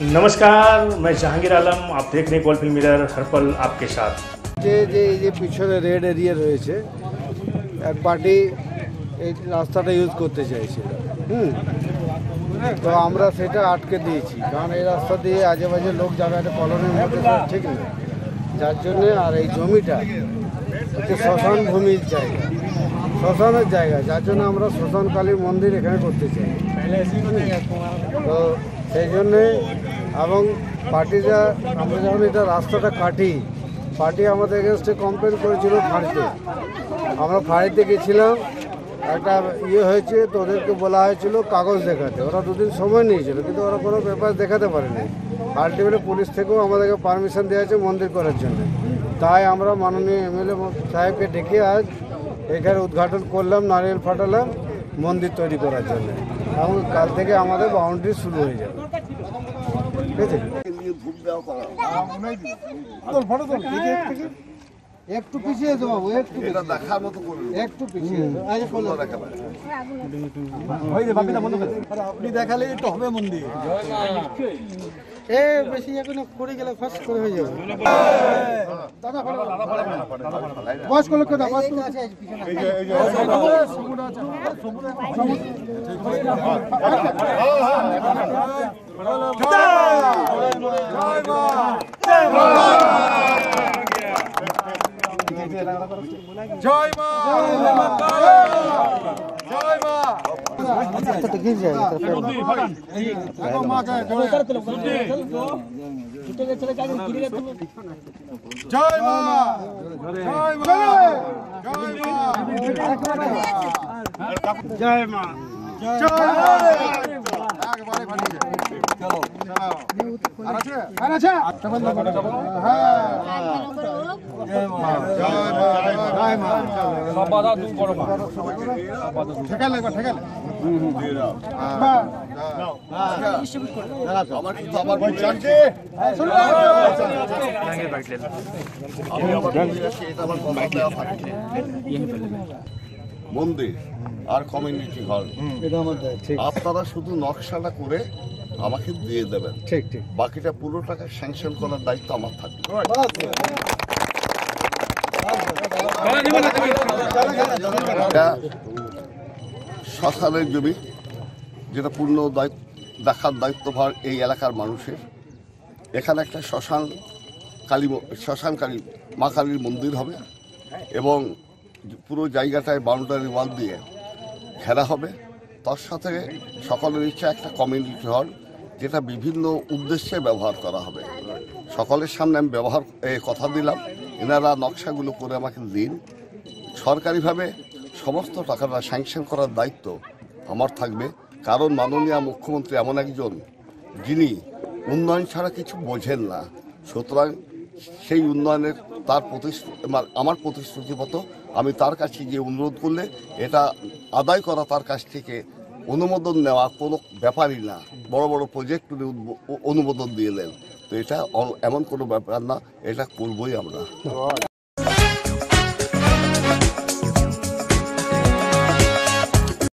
नमस्कार, मैं जहांगीर आलम। आप देख रहे हैं गोल्ड फिल्म मिरर, हर पल आपके साथ। যে পিছনে রেড এরিয়া রয়েছে, এক পার্টি এই রাস্তাটা ইউজ করতে চাইছিল। তো আমরা সেটা আটকে দিয়েছি, কারণ এই রাস্তা দিয়ে আজে বাজে লোক যাবে, একটা কলোনির মধ্যে ঠিক না, যার জন্যে। আর এই জমিটা হচ্ছে শ্মশান ভূমির জায়গা, শ্মশানের জায়গা, যার জন্য আমরা শ্মশান কালী মন্দির এখানে করতে চাই। তো সেই জন্যে এবং পার্টিরা, আমরা যখন এটা রাস্তাটা কাটি, পার্টি আমাদের এগেনস্টে কমপ্লেন করেছিল ফাঁড়িতে। আমরা ফাঁড়িতে গেছিলাম, একটা হয়েছে, তো ওদেরকে বলা হয়েছিল কাগজ দেখাতে। ওরা দুদিন সময় নিয়েছিল, কিন্তু ওরা কোনো পেপার দেখাতে পারেনি। আলটিমেটলি পুলিশ থেকেও আমাদেরকে পারমিশন দেওয়া হয়েছে মন্দির করার জন্য। তাই আমরা মাননীয় এমএলএ সাহেবকে ডেকে আজ এখানে উদ্ঘাটন করলাম, নারিয়েল ফাটালাম মন্দির তৈরি করার জন্য। এবং কাল থেকে আমাদের বাউন্ডারি শুরু হয়ে যাবে। ঠিক আছে, একটু পিছিয়ে দেবো, একটু পিছিয়ে আপনি দেখালে একটু হবে মন্দির। বেশি এখন পড়ে গেলে ফার্স্ট করে হয়ে যাবে। বয়স্ক লোক জয় মা, জয় মা। गिर जाएगा जय मां, जय मां, जय मां, মন্দির আর কমিউনিটি হল, আপনারা শুধু নকশাটা করে আমাকে দিয়ে দেবেন। ঠিক ঠিক, বাকিটা পুরো টাকা স্যাংশন করার দায়িত্ব আমার থাকবে। শ্মশানের জমি, যেটা পূর্ণ দেখার দায়িত্বভার এই এলাকার মানুষের। এখানে একটা শ্মশান কালী মা কালীর মন্দির হবে এবং পুরো জায়গাটায় বাউন্ডারি ওয়াল দিয়ে ঘেরা হবে। তার সাথে সকলের ইচ্ছা একটা কমিউনিটি হল, যেটা বিভিন্ন উদ্দেশ্যে ব্যবহার করা হবে। সকলের সামনে আমি কথা দিলাম, এনারা নকশাগুলো করে আমাকে দিন। সরকারিভাবে সমস্ত টাকাটা স্যাংশন করার দায়িত্ব আমার থাকবে, কারণ মাননীয় মুখ্যমন্ত্রী এমন একজন যিনি উন্নয়ন ছাড়া কিছু বোঝেন না। সুতরাং সেই উন্নয়নের আমার প্রতিশ্রুতি মতো আমি তার কাছে গিয়ে অনুরোধ করলে এটা আদায় করা তার কাছ থেকে অনুমোদন নেওয়া কোনো ব্যাপারই না। বড় বড় প্রজেক্ট অনুমোদন দিয়ে দেন, তো এটা এমন কোনো ব্যাপার না, এটা করবই আমরা।